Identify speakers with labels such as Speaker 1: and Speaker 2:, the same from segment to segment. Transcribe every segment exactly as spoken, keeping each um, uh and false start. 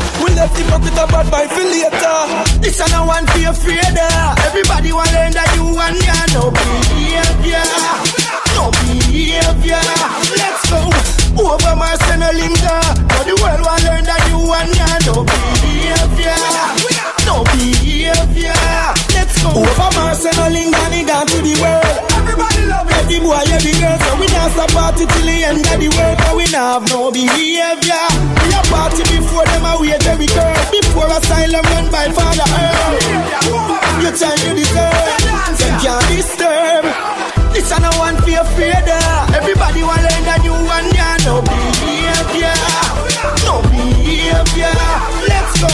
Speaker 1: We left him up with a bad boy for later. This and I want to be afraid of. Everybody want to learn that you and ya no behavior. No behavior. Let's go. Over Marcelo Linda. Now the world want to learn that you and ya no behavior. No behavior. Let's go. Over Marcelo Linda, he gone to the world. Everybody love it. Every boy, every girl. So we dance a party till the end of the world. But we not have no behavior. We a party before them a wait every girl. Before asylum run by Father Earl. You time you deserve. Them can't disturb. This and I want to be afraid of. Everybody want to learn that you and ya no behavior. No behavior. Let's go.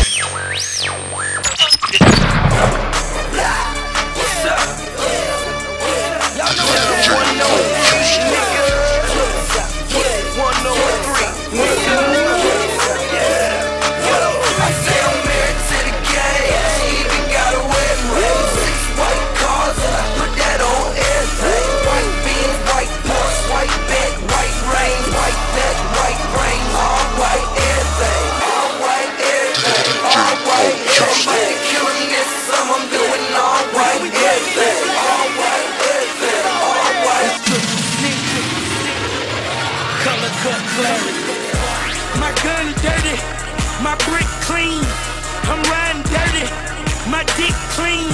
Speaker 1: What's up? Y'all know it's one oh three, nigga. one oh three, nigga. Yeah. I say I'm married to the game. She even got a wedding ring. Six white cars and I put that on everything. White beans, white Porsche, white bed, white rain, white neck, white rain, all white everything. All white everything. All white everything. Killing this some I'm doing all white everything. All white everything. All white. Color cut clarity. My gun dirty, my brick clean. I'm riding dirty, my dick clean.